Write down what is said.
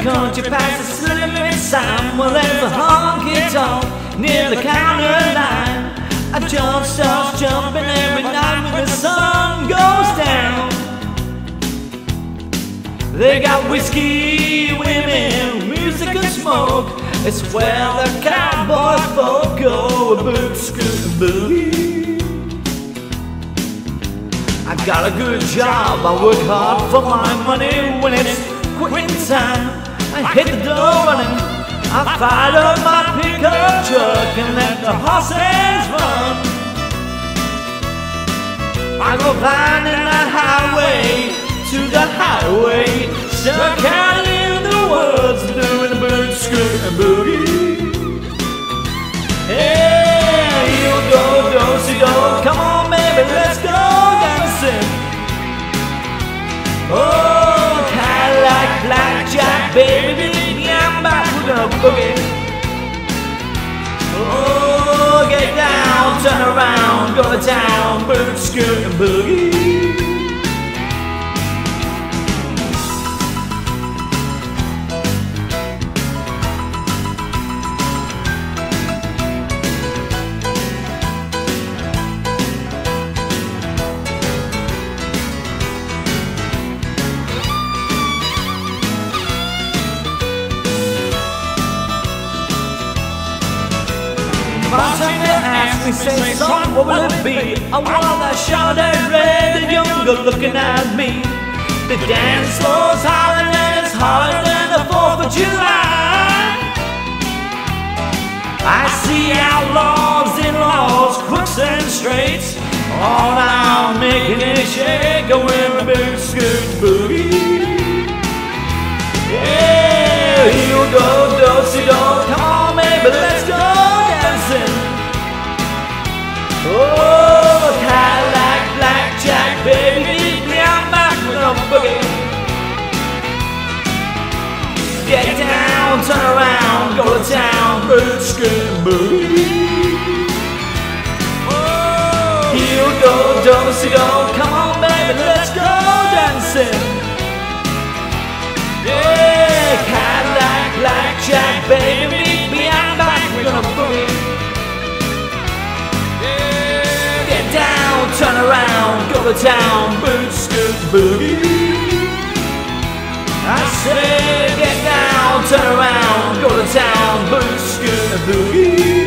country past the slimming sign. Well, there's a honky-tonk near the counter line. A jump starts jumping every night when the sun goes down. They got whiskey, women, music and smoke. It's where the cowboy folk go, a boot, scoot, and boogie. I got a good job, I work hard for my money. When it's quitting time, I hit the door running. I fired up my pickup truck and let the horses run. I go flying in that highway to the highway, stuck out in the woods doing the boot, scoot, and boogie. Hey, you go, do-si-do, come on baby, let's go dancing. Oh, Cadillac, blackjack, baby, I'm back with a boogie. Oh, get down, turn around, go to town, boot, scoot, and boogie. Bartender asked me, say, son, what will it be? I want that Chardonnay red and younger looking at me. The dance floor's hollering and it's hotter than the 4th of July. I see outlaws, in-laws, crooks and straights, all out making it shake, going boot, scoot, boogie. Yeah, you go, do-si-do, come on baby, let's go dancing. Oh, Cadillac, blackjack, baby, I'm back with a boogie. Get down, turn around, go to town, boot, scoot, boogie. Oh, you go, do-si-do, come on baby, let's go dancing. Yeah, Cadillac, blackjack, baby, I'm back with a boogie. Get down, turn around, go to town, boot, scoot, boogie. I say, get down, turn around, go to town, boot, scoot, boogie.